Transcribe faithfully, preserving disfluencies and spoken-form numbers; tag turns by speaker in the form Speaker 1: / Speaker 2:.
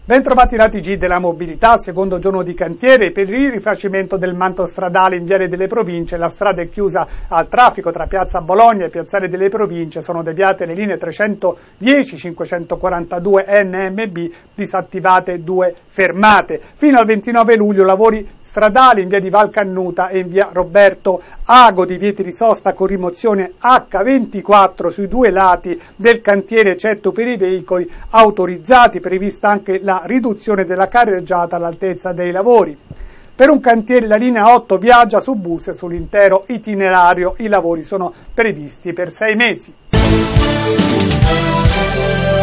Speaker 1: Bentrovati la T G della mobilità, secondo giorno di cantiere per il rifacimento del manto stradale in Viale delle Province. La strada è chiusa al traffico tra Piazza Bologna e Piazzale delle Province, sono deviate le linee trecentodieci cinquecentoquarantadue N M B, disattivate due fermate. Fino al ventinove luglio lavori stradali in via di Valcannuta e in via Roberto Ago, divieti di sosta con rimozione acca ventiquattro sui due lati del cantiere, eccetto per i veicoli autorizzati, prevista anche la riduzione della carreggiata all'altezza dei lavori. Per un cantiere la linea otto viaggia su bus sull'intero itinerario, i lavori sono previsti per sei mesi.